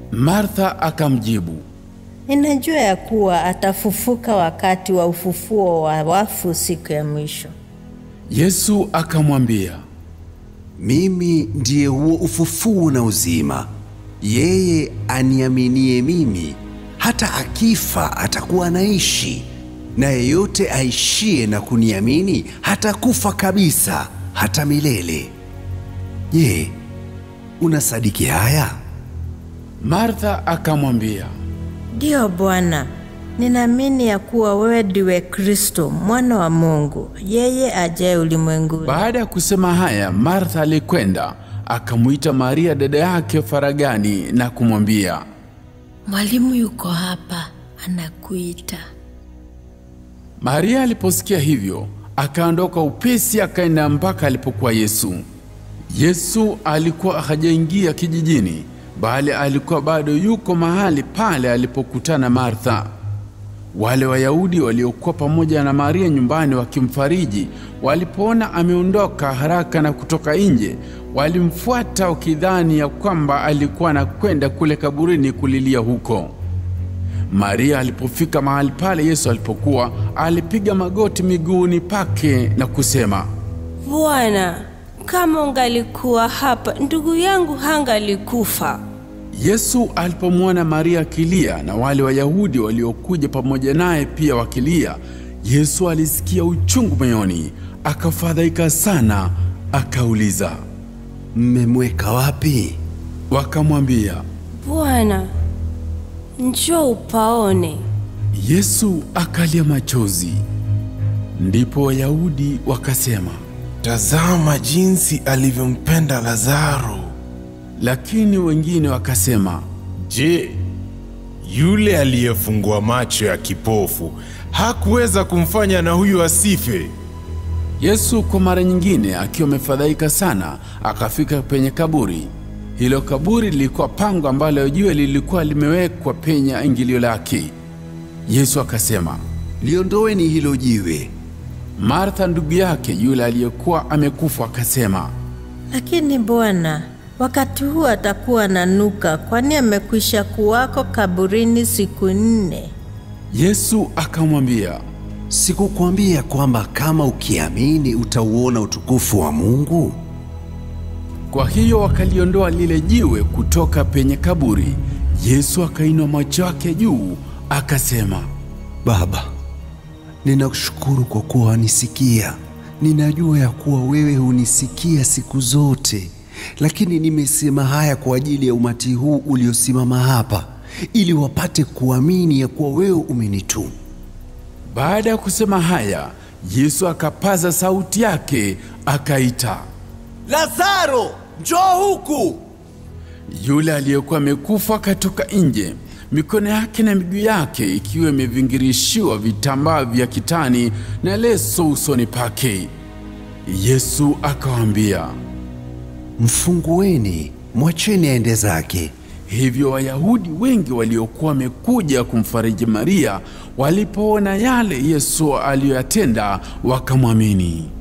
Martha akamjibu, ninajua ya kuwa atafufuka wakati wa ufufuo wa wafu siku ya mwisho. Yesu akamwambia, mimi ndiye huo ufufuo na uzima. Yeye aniaminie mimi, hata akifa atakuwa anaishi, na yeyote aishie na kuniamini hatakufa kabisa, hata milele. Je, unasadiki haya? Martha akamwambia, Ndio Bwana, ninaamini ya kuwa wewe ndiwe Kristo, mwana wa Mungu, yeye ajaye ulimwenguni. Baada ya kusema haya, Martha alikwenda akamuita Maria dada yake faragani na kumwambia, Mwalimu yuko hapa, anakuita. Maria aliposikia hivyo, akaondoka upesi akaenda mpaka alipokuwa Yesu. Yesu alikuwa hajaingia kijijini, bali alikuwa bado yuko mahali pale alipokutana Martha. Wale Wayahudi waliokuwa pamoja na Maria nyumbani wakimfariji, walipoona ameondoka haraka na kutoka nje, walimfuata wakidhani ya kwamba alikuwa anakwenda kule kaburini kulilia huko. Maria alipofika mahali pale Yesu alipokuwa, alipiga magoti miguuni pake na kusema, Bwana, kama ungalikuwa hapa, ndugu yangu hangalikufa. Yesu alipomwona Maria akilia na wale Wayahudi waliokuja pamoja naye pia wakilia, Yesu alisikia uchungu moyoni, akafadhaika sana, akauliza, mmemweka wapi? Wakamwambia, Bwana, njoo upaone. Yesu akalia machozi. Ndipo Wayahudi wakasema, tazama jinsi alivyompenda Lazaro. Lakini wengine wakasema, Je, yule aliyefungua macho ya kipofu hakuweza kumfanya na huyu asife? Yesu kwa mara nyingine akiwa amefadhaika sana, akafika penye kaburi. Hilo kaburi lilikuwa pango ambalo jiwe lilikuwa limewekwa penye ingilio lake. Yesu akasema, liondoeni hilo jiwe. Martha ndugu yake yule aliyekuwa amekufa akasema, Lakini Bwana, wakati huu atakuwa ananuka, kwani amekwisha kuwako kaburini siku 4. Yesu akamwambia, sikukwambia kwamba kama ukiamini utauona utukufu wa Mungu? Kwa hiyo wakaliondoa lile jiwe kutoka penye kaburi. Yesu akainua macho yake juu akasema, Baba, ninakushukuru kwa kuwa wanisikia. Ninajua ya kuwa wewe hunisikia siku zote, lakini nimesema haya kwa ajili ya umati huu uliosimama hapa, ili wapate kuamini ya kuwa wewe umenituma. Baada ya kusema haya, Yesu akapaza sauti yake akaita, Lazaro, njoo huku! Yule aliyekuwa amekufa akatoka nje, mikono yake na miguu yake ikiwa imevingirishiwa vitambaa vya kitani na leso usoni pake. Yesu akawaambia, mfungueni, mwacheni aende zake. Hivyo Wayahudi wengi waliokuwa wamekuja kumfariji Maria, walipoona yale Yesu aliyoyatenda, wakamwamini.